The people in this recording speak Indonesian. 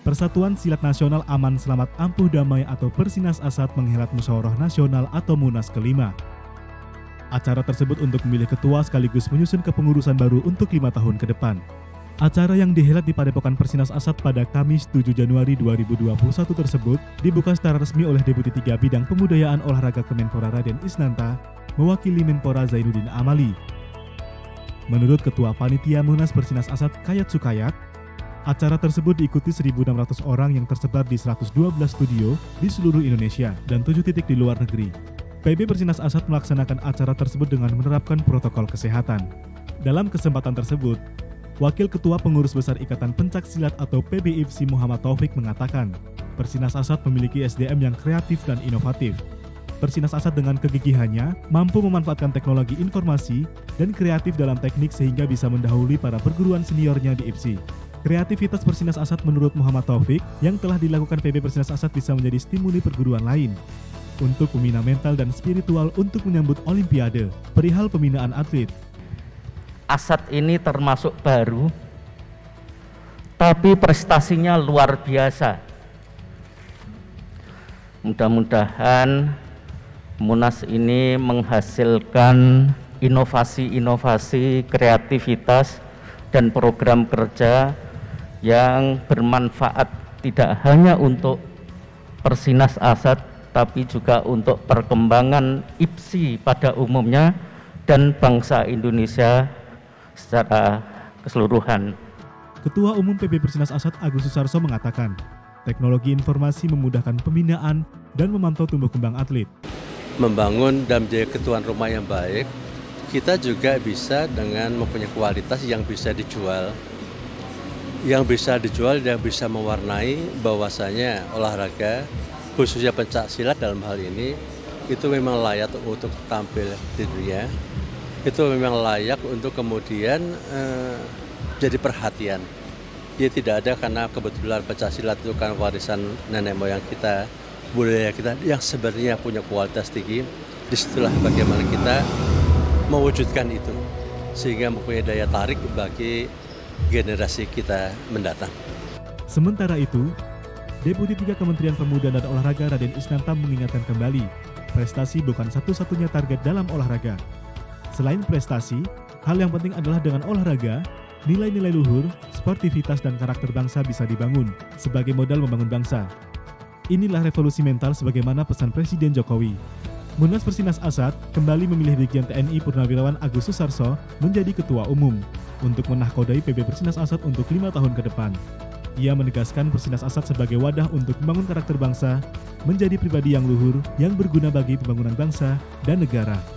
Persatuan Silat Nasional Aman Selamat Ampuh Damai atau Persinas Asat menghelat Musyawarah Nasional atau Munas ke-5. Acara tersebut untuk memilih ketua sekaligus menyusun kepengurusan baru untuk 5 tahun ke depan. Acara yang dihelat di Padepokan Persinas Asat pada Kamis 7 Januari 2021 tersebut dibuka secara resmi oleh Deputi 3 Bidang Pembudayaan Olahraga Kemenpora Raden Isnanta mewakili Menpora Zainuddin Amali. Menurut Ketua Panitia Munas Persinas Asat Kayat Sukayat, acara tersebut diikuti 1.600 orang yang tersebar di 112 studio di seluruh Indonesia dan 7 titik di luar negeri. PB Persinas Asat melaksanakan acara tersebut dengan menerapkan protokol kesehatan. Dalam kesempatan tersebut, Wakil Ketua Pengurus Besar Ikatan Pencak Silat atau PBIFSI Muhammad Taufik mengatakan, Persinas Asat memiliki SDM yang kreatif dan inovatif. Persinas Asat dengan kegigihannya mampu memanfaatkan teknologi informasi dan kreatif dalam teknik sehingga bisa mendahului para perguruan seniornya di IPSI. Kreativitas Persinas Asat menurut Muhammad Taufik yang telah dilakukan PB Persinas Asat bisa menjadi stimuli perguruan lain untuk membina mental dan spiritual untuk menyambut Olimpiade. Perihal pembinaan atlet, Asat ini termasuk baru, tapi prestasinya luar biasa. Mudah-mudahan Munas ini menghasilkan inovasi-inovasi, kreativitas, dan program kerja yang bermanfaat tidak hanya untuk Persinas Asat, tapi juga untuk perkembangan IPSI pada umumnya dan bangsa Indonesia secara keseluruhan. Ketua Umum PB Persinas Asat Agus Susarso mengatakan, teknologi informasi memudahkan pembinaan dan memantau tumbuh kembang atlet. Membangun dan menjadi ketuan rumah yang baik, kita juga bisa dengan mempunyai kualitas yang bisa dijual. Yang bisa mewarnai bahwasanya olahraga, khususnya pencak silat dalam hal ini, itu memang layak untuk tampil di dunia. Itu memang layak untuk kemudian jadi perhatian. Dia tidak ada karena kebetulan pencak silat itu kan warisan nenek moyang kita, budaya kita yang sebenarnya punya kualitas tinggi. Disitulah bagaimana kita mewujudkan itu sehingga mempunyai daya tarik bagi generasi kita mendatang. Sementara itu, Deputi 3 Kementerian Pemuda dan Olahraga Raden Isnanta mengingatkan kembali, prestasi bukan satu-satunya target dalam olahraga. Selain prestasi, hal yang penting adalah dengan olahraga, nilai-nilai luhur, sportivitas dan karakter bangsa bisa dibangun sebagai modal membangun bangsa. Inilah revolusi mental sebagaimana pesan Presiden Jokowi. Munas Persinas Asat kembali memilih Brigjen TNI Purnawirawan Agus Susarso menjadi Ketua Umum untuk menahkodai PB Persinas Asat untuk 5 tahun ke depan. Ia menegaskan Persinas Asat sebagai wadah untuk membangun karakter bangsa, menjadi pribadi yang luhur yang berguna bagi pembangunan bangsa dan negara.